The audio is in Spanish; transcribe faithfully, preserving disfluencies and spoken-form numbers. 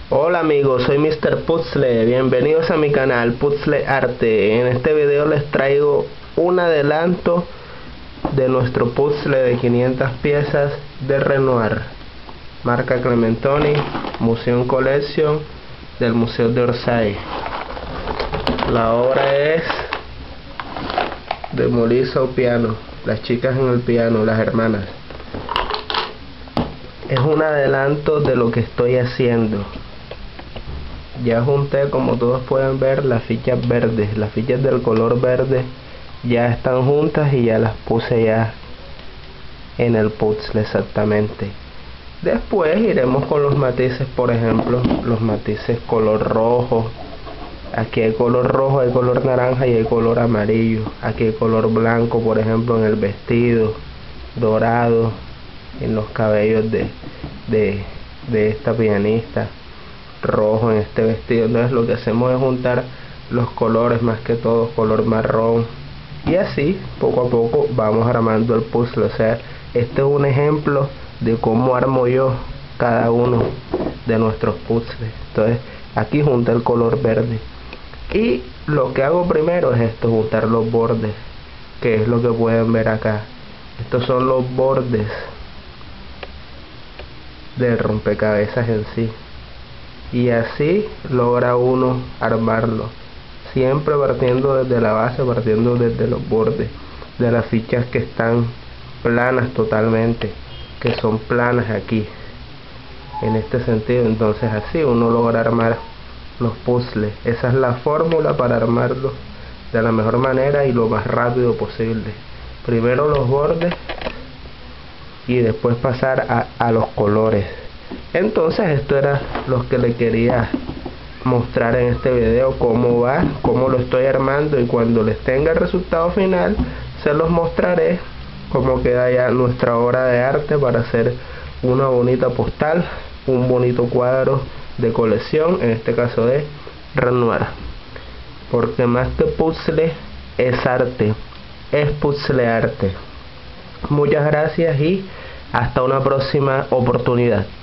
Hola amigos, soy míster Puzzle, bienvenidos a mi canal Puzzle Arte. En este video les traigo un adelanto de nuestro puzzle de quinientas piezas de Renoir, marca Clementoni, Museum Collection del Museo de Orsay. La obra es de Molisa au piano, las chicas en el piano, las hermanas. Es un adelanto de lo que estoy haciendo. Ya junté, como todos pueden ver, las fichas verdes, las fichas del color verde ya están juntas y ya las puse ya en el puzzle exactamente. Después iremos con los matices, por ejemplo, los matices color rojo. Aquí hay color rojo, hay color naranja y hay color amarillo. Aquí hay color blanco, por ejemplo, en el vestido, dorado en los cabellos de, de, de esta pianista, rojo en este vestido. Entonces lo que hacemos es juntar los colores, más que todo color marrón, y así poco a poco vamos armando el puzzle. O sea, este es un ejemplo de cómo armo yo cada uno de nuestros puzzles. Entonces aquí junta el color verde y lo que hago primero es esto, juntar los bordes, que es lo que pueden ver acá. Estos son los bordes del rompecabezas en sí, y así logra uno armarlo, siempre partiendo desde la base, partiendo desde los bordes de las fichas que están planas totalmente, que son planas aquí en este sentido. Entonces así uno logra armar los puzzles. Esa es la fórmula para armarlos de la mejor manera y lo más rápido posible. Primero los bordes y después pasar a, a los colores. Entonces esto era lo que le quería mostrar en este video, cómo va, cómo lo estoy armando, y cuando les tenga el resultado final se los mostraré cómo queda ya nuestra obra de arte para hacer una bonita postal, un bonito cuadro de colección, en este caso de Renoir, porque más que puzzle es arte, es puzzle arte. Muchas gracias y hasta una próxima oportunidad.